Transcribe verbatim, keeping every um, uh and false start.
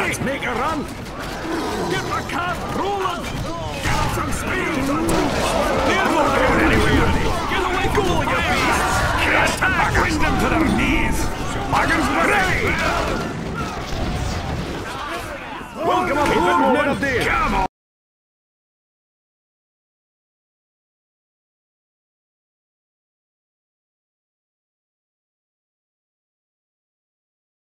Let's make a run. Get the cart rolling. Get up some speed. They're not going anywhere. Get away, go, you beasts. Attack. Wind them to their knees. Wagons ready. Welcome aboard, men of Dale. Come on.